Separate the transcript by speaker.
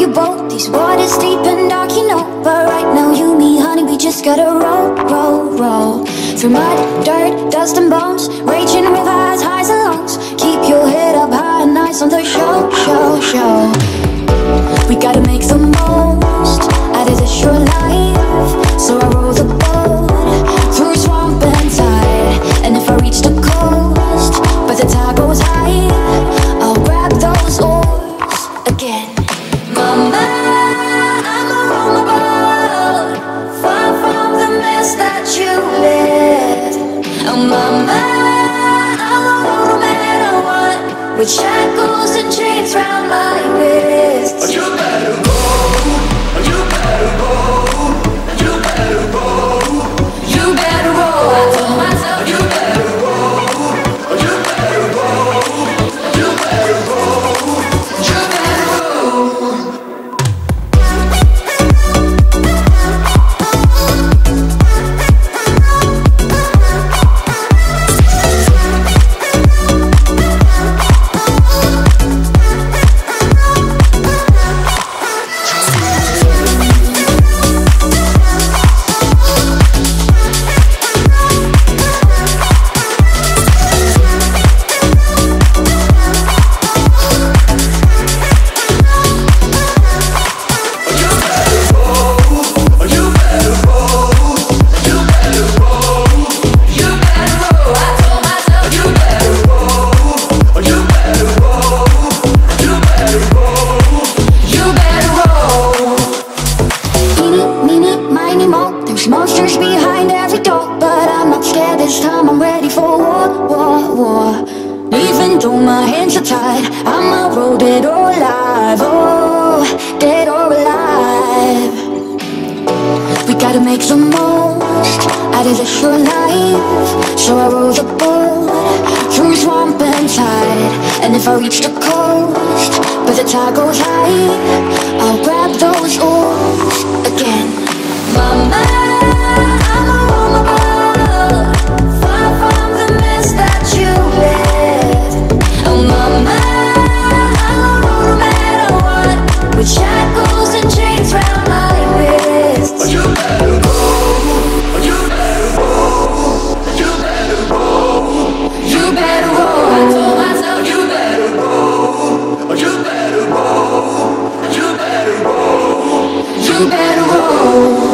Speaker 1: your boat. These waters deep and dark, you know. But right now you and me, honey, we just gotta roll, roll, roll. Through mud, dirt, dust and bones, raging rivers, highs and lows. Keep your head up high and nice on the show, show, show. We gotta make the most out of this short life. So I roll the boat through swamp and tide. And if I reach the coast, but the tide goes high, I'll grab those oars again. Mama, I'ma roll my boat far from the mess that you left. Oh mama, I'ma roll no matter what, with shackles and chains round my wrists.
Speaker 2: You better roll, you better roll, you better roll,
Speaker 1: You better roll, I told myself.
Speaker 2: you better roll, you better roll, you better roll, you better roll.
Speaker 1: Monsters behind every door, but I'm not scared this time. I'm ready for war, war, war. Even though my hands are tied, I'ma roll dead or alive. Oh, dead or alive. We gotta make the most out of this short life. So I roll the boat through swamp and tide. And if I reach the coast, but the tide goes high, I'll grab those oars again. Mama, I'ma roll my boat far from the mess that you left. Oh mama, I'ma roll no matter what, with shackles and chains round my wrists.
Speaker 2: You better roll, you better roll, you better roll,
Speaker 1: You better roll, I told myself.
Speaker 2: you better roll, you better roll, you better roll.
Speaker 1: You better roll.